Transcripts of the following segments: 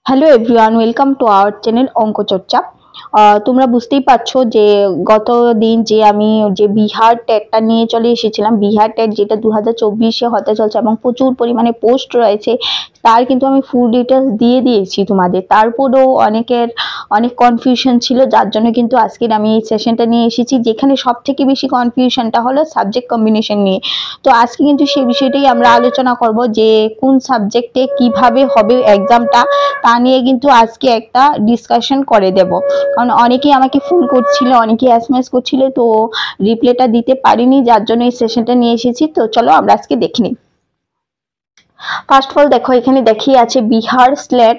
Hello everyone, welcome to our channel Anka Charcha. তোমরা বুঝতেই পারছো যে গত দিন যে আমি যে বিহার টেটটা নিয়ে চলে এসেছিলাম, বিহার টেট যেটা 2024-এ হতে চলছে এবং প্রচুর পরিমাণে পোস্ট রয়েছে, তার কিন্তু আমি ফুল ডিটেলস দিয়ে দিয়েছি তোমাদের। তারপরেও অনেক কনফিউশন ছিল, যার জন্য কিন্তু আজকের আমি এই সেশনটা নিয়ে এসেছি, যেখানে সব থেকে বেশি কনফিউশনটা হলো সাবজেক্ট কম্বিনেশন নিয়ে। তো আজকে কিন্তু সেই বিষয়টাই আমরা আলোচনা করব যে কোন সাবজেক্টে কিভাবে হবে এক্সামটা, তা নিয়ে কিন্তু আজকে একটা ডিসকাশন করে দেব। কারণ অনেকেই আমাকে ফোন করছিল, অনেকেই এসএমএস করছিল, তো রিপ্লাইটা দিতে পারিনি, যার জন্য এই সেশনটা নিয়ে এসেছি। তো চলো আমরা আজকে দেখে নিই। ফার্স্ট অফ অল দেখো, এখানে দেখিয়ে আছে বিহার স্লেট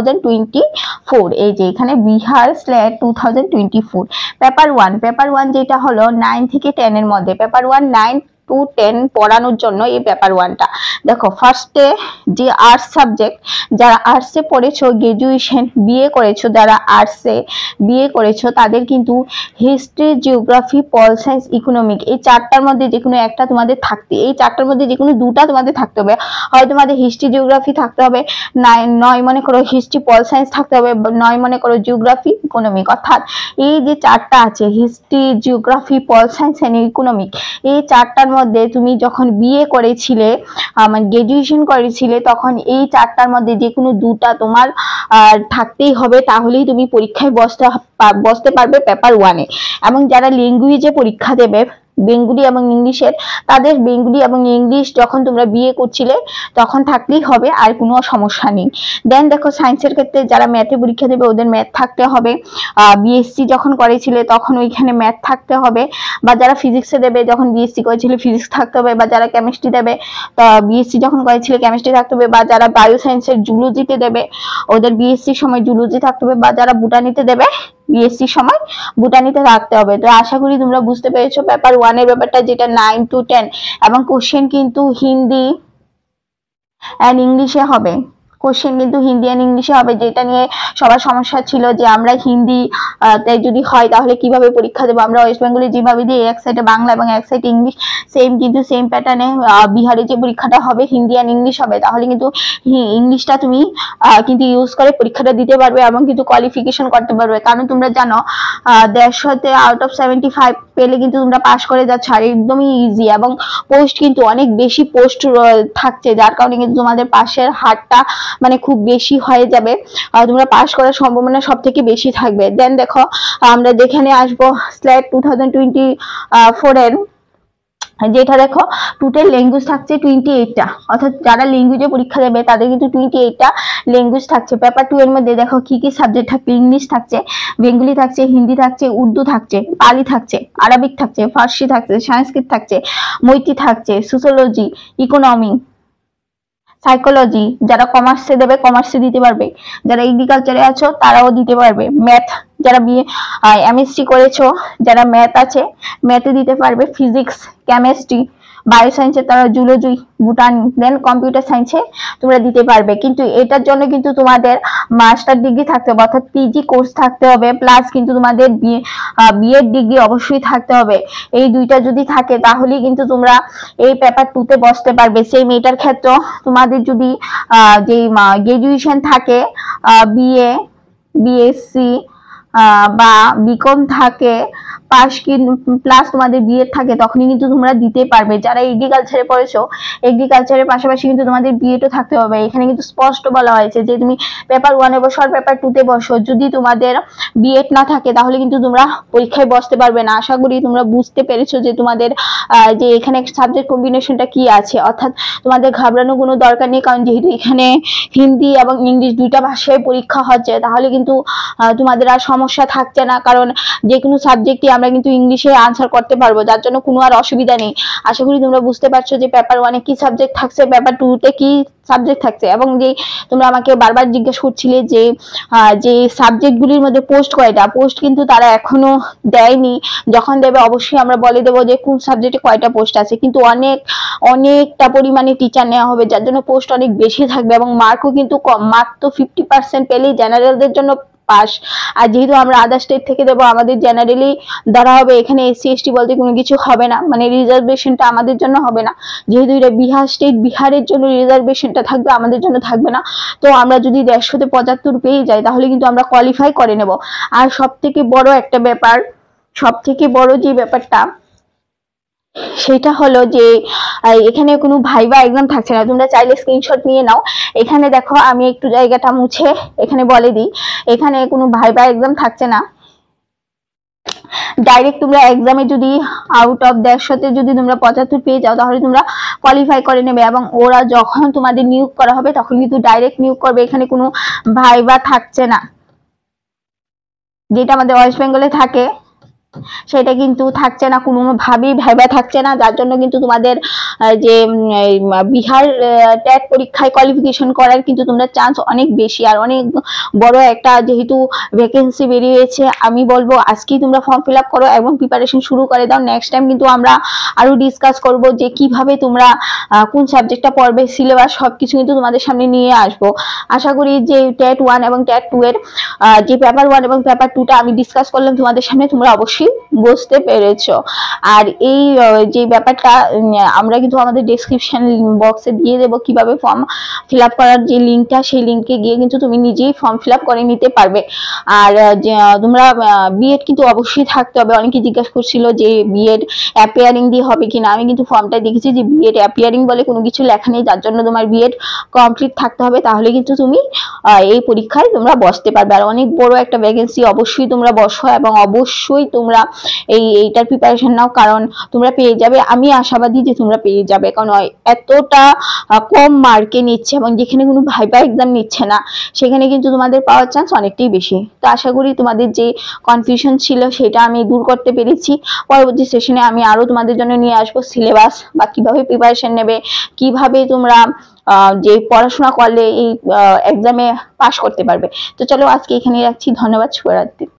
2024। এই যে এখানে বিহার স্লেট 2024 পেপার ওয়ান যেটা হলো 9 থেকে 10 এর মধ্যে, পেপার ওয়ান 9 to 10 পড়ানোর জন্য এই পেপার ওয়ানটা। দেখো ফার্স্টে যে আর্টস সাবজেক্ট, যারা আর্টসে পড়েছো, গ্রাজুয়েশন বিএ করেছো, যারা আর্টসে বিএ করেছো তাদের কিন্তু history, geography, pol science, economic এই চারটার মধ্যে যে কোনো একটা তোমাদের থাকতে, এই চারটার মধ্যে যে কোনো দুটা তোমাদের থাকতে হবে। হয় তোমাদের হিস্ট্রি জিওগ্রাফি থাকতে হবে, নয় মনে করো হিস্ট্রি পল সায়েন্স থাকতে হবে, নয় মনে করো জিওগ্রাফি ইকোনমিক। অর্থাৎ এই যে চারটা আছে, history, geography, pol science and economic, এই চারটার মধ্যে তুমি যখন বিএ করেছিলে, মানে গ্রাজুয়েশন করেছিলে, তখন এই চারটার মধ্যে যে কোনো দুটা তোমার থাকতেই হবে, তাহলেই তুমি পরীক্ষায় বসতে পারবে পেপার ওয়ানে। এবং যারা ল্যাঙ্গুয়েজে পরীক্ষা দেবে, বেঙ্গলি এবং ইংলিশের, তাদের বেঙ্গলি এবং ইংলিশ যখন তোমরা বিএ করছিলে তখন থাকলেই হবে, আর কোনো সমস্যা নেই। দেন দেখো সায়েন্সের ক্ষেত্রে যারা ম্যাথে পরীক্ষা দেবে ওদের ম্যাথ থাকতে হবে, বিএসসি যখন করেছিলে তখন ওইখানে ম্যাথ থাকতে হবে, বা যারা ফিজিক্সে দেবে যখন বিএসসি করেছিলে ফিজিক্স থাকতে হবে, বা যারা কেমিস্ট্রি দেবে বিএসসি যখন করেছিলে কেমিস্ট্রি থাকতে হবে, বা যারা বায়ো সায়েন্সের জুলজিতে দেবে ওদের বিএসসির সময় জুলজি থাকতে হবে, বা যারা বুটানিতে দেবে বিএসসির সময় বুটানিতে থাকতে হবে। তো আশা করি তোমরা বুঝতে পেরেছো পেপার ওয়ানের ব্যাপারটা, যেটা 9 to 10, এবং কোশ্চেন কিন্তু হিন্দি এন্ড ইংলিশে হবে। কোশ্চেন কিন্তু হিন্দি এন্ড ইংলিশে হবে, যেটা নিয়ে সবার সমস্যা ছিল যে আমরা হিন্দি যদি হয় তাহলে কিভাবে পরীক্ষা দেবো। আমরা ওয়েস্ট বেঙ্গলে যেভাবে দিই, এক সাইডে বাংলা এবং এক সাইডে ইংলিশ, সেম প্যাটার্নে বিহারে যে পরীক্ষাটা হবে হিন্দি এন্ড ইংলিশ হবে, তাহলে কিন্তু ইংলিশটা তুমি কিন্তু ইউজ করে পরীক্ষাটা দিতে পারবে এবং কিন্তু কোয়ালিফিকেশন করতে পারবে। কারণ তোমরা জানো 150-তে আউট অফ 75 পেলে কিন্তু তোমরা পাস করে যাচ্ছ, আর একদমই ইজি, এবং পোস্ট কিন্তু অনেক বেশি পোস্ট থাকছে, যার কারণে কিন্তু তোমাদের পাশের হারটা মানে খুব বেশি হয়ে যাবে, তোমরা পাস করার সম্ভাবনা সব থেকে বেশি থাকবে। দেন দেখো আমরা যেখানে আসবো স্লেট 2024 এর, যেটা দেখো টোটাল ল্যাঙ্গুয়েজ থাকছে 28টা, অর্থাৎ যারা ল্যাঙ্গুয়েজে পরীক্ষা দেবে তাদের কিন্তু 28টা ল্যাঙ্গুয়েজ থাকছে। পেপার 2 এর মধ্যে দেখো কি কি সাবজেক্ট থাকছে, ইংলিশ থাকছে, বেঙ্গলি থাকছে, হিন্দি থাকছে, উর্দু থাকছে, পালি থাকছে, আরবিক থাকছে, ফার্সি থাকছে, সংস্কৃত থাকছে, মৈত্রী থাকছে, সোশ্যোলজি, ইকোনমি, সাইকোলজি। যারা কমার্সে দেবে কমার্সে দিতে পারবে, যারা এগ্রিকালচারে আছো তারাও দিতে পারবে, ম্যাথ যারা এমএসসি করেছো যারা ম্যাথ আছে ম্যাথে দিতে পারবে, ফিজিক্স, কেমিস্ট্রি, বায়ো সায়েন্সে তারা জুলজি, বুটানি, দেন কম্পিউটার সায়েন্সে তোমরা দিতে পারবে। কিন্তু এটার জন্য কিন্তু তোমাদের মাস্টার ডিগ্রি থাকতে হবে, অর্থাৎ পিজি কোর্স থাকতে হবে, প্লাস কিন্তু তোমাদের বিএড ডিগ্রি অবশ্যই থাকতে হবে। এই দুইটা যদি থাকে তাহলেই কিন্তু তোমরা এই পেপার 2 তে বসতে পারবে। সেই মেয়েটার ক্ষেত্রে তোমাদের যদি যে গ্রাজুয়েশন থাকে, বিএ, বিএসসি বা বিকম থাকে, পাস প্লাস তোমাদের বিএড থাকে, তখনই কিন্তু তোমরা দিতে পারবে। যারা এগ্রিকালচারে পড়েছো এগ্রিকালচারের পাশাপাশি কিন্তু তোমাদের বিএডও থাকতে হবে। এখানে কিন্তু স্পষ্ট বলা হয়েছে যে তুমি পেপার 1-এ বসো আর পেপার 2-তে বসো, যদি তোমাদের বিএড না থাকে তাহলে কিন্তু তোমরা পরীক্ষায় বসতে পারবে না। আশা করি তোমরা বুঝতে পেরেছো যে তোমাদের যে এখানে সাবজেক্ট কম্বিনেশনটা কি আছে, অর্থাৎ তোমাদের ঘাবড়ানোর কোনো দরকার নেই, কারণ যেহেতু এখানে হিন্দি এবং ইংলিশ দুইটা ভাষায় পরীক্ষা হচ্ছে, তাহলে কিন্তু তোমাদের আর সমস্যা থাকছে না, কারণ যে কোনো সাবজেক্টই আমরা কিন্তু ইংলিশে আনসার করতে পারবো, যার জন্য কোনো আর অসুবিধা নেই। আশা করি তোমরা বুঝতে পারছো যে পেপার 1-এ কি সাবজেক্ট থাকছে, পেপার 2-তে কি সাবজেক্ট থাকছে। এবং যে তোমরা আমাকে বারবার জিজ্ঞেস করছিলে যে সাবজেক্টগুলির মধ্যে পোস্ট কয়টা, পোস্ট কিন্তু তারা এখনো দেয়নি, যখন দেবে অবশ্যই আমরা বলে দেবো যে কোন সাবজেক্টে কয়টা পোস্ট আছে। কিন্তু অনেকটা পরিমাণে টিচার নেওয়া হবে, যার জন্য পোস্ট অনেক বেশি থাকবে, এবং মার্কও কিন্তু কম, মার্ক তো 50% পেলেই জেনারেলদের জন্য পাস। আর যেহেতু আমরা আদার স্টেট থেকে দেবো, আমাদের জেনারেলি ধরা হবে, এখানে এসসি এসটি বলতে কোনো কিছু হবে না, মানে রিজার্ভেশনটা আমাদের জন্য হবে না। যেহেতু এটা বিহার স্টেট, বিহারের জন্য রিজার্ভেশনটা থাকবে, আমাদের জন্য থাকবে না। তো আমরা যদি 175 পেয়ে যাই তাহলে কিন্তু আমরা কোয়ালিফাই করে নেব। আর সব থেকে বড় একটা ব্যাপার, সব থেকে বড় যে ব্যাপারটা সেটা হলো যে এখানে কোনো ভাইবা এক্সাম থাকছে না। তোমরা চাইলে স্ক্রিনশট নিয়ে নাও। এখানে দেখো, আমি একটু জায়গাটা মুছে এখানে বলে দিই, এখানে কোনো ভাইবা এক্সাম থাকছে না। ডাইরেক্ট তোমরা এক্সামে যদি আউট অফ 150 যদি তোমরা 75 পেয়ে যাও তাহলে তোমরা কোয়ালিফাই করে নেবে, এবং ওরা যখন তোমাদের নিয়োগ করা হবে তখন কিন্তু ডাইরেক্ট নিয়োগ করবে। এখানে কোনো ভাইবা থাকছে না, যেটা আমাদের ওয়েস্ট বেঙ্গলে থাকে সেটা কিন্তু থাকছে না, কোনোভাবেই ভাইবা থাকছে না। যার জন্য কিন্তু তোমাদের যে বিহার ট্যাট পরীক্ষায় কোয়ালিফিকেশন করার কিন্তু তোমরা চান্স অনেক বেশি। আর অনেক বড় একটা যেহেতু ভ্যাকেন্সি বেরিয়েছে, আমি বলবো আজকেই তোমরা ফর্ম ফিল আপ করো এবং প্রিপারেশন শুরু করে দাও। নেক্সট টাইম কিন্তু আমরা আরো ডিসকাস করব যে কিভাবে তোমরা কোন সাবজেক্টটা পড়বে, সিলেবাস সবকিছু কিন্তু তোমাদের সামনে নিয়ে আসবো। আশা করি যে ট্যাট 1 এবং ট্যাট 2 এর যে পেপার 1 এবং পেপার 2টা আমি ডিসকাস করলাম তোমাদের সামনে, তোমরা অবশ্যই বুঝতে পেরেছো। আর এই যে ব্যাপারটা আমরা কিন্তু আমাদের ডেসক্রিপশন বক্সে দিয়ে দেবো কিভাবে ফর্ম ফিল আপ করার যে লিঙ্কটা, সেই লিঙ্কে গিয়ে কিন্তু তুমি নিজেই ফর্ম ফিল আপ করে নিতে পারবে। আর তোমরা বিএড কিন্তু অবশ্যই থাকতে হবে। অনেকে জিজ্ঞাসা করছিল যে বিএড অ্যাপিয়ারিং দিয়ে হবে কিনা। আমি কিন্তু ফর্মটা দেখেছি যে বিএড অ্যাপিয়ারিং বলে কোনো কিছু লেখা নেই, যার জন্য তোমার বিএড কমপ্লিট থাকতে হবে, তাহলে কিন্তু তুমি এই পরীক্ষায় তোমরা বসতে পারবে। আর অনেক বড় একটা ভ্যাকেন্সি, অবশ্যই তোমরা বসো এবং অবশ্যই তোমরা এইটার প্রিপারেশন নাও, কারণ তোমরা পেয়ে যাবে। আমি আশাবাদী যে তোমরা পেয়ে যাবে, কারণ এতটা কম মার্কে নিচ্ছে এবং যেখানে কোনো ভাইবা এক্সাম নিচ্ছে না সেখানে কিন্তু তোমাদের পাওয়ার চান্স অনেকটাই বেশি। তো আশা করি তোমাদের যে কনফিউশন ছিল সেটা আমি দূর করতে পেরেছি। পরবর্তী সেশনে আমি আরো তোমাদের জন্য নিয়ে আসবো সিলেবাস বা কিভাবে প্রিপারেশন নেবে, কিভাবে তোমরা যে পড়াশোনা করলে এই এক্সামে পাস করতে পারবে। তো চলো আজকে এখানে রাখছি। ধন্যবাদ, শুভরাত্রি।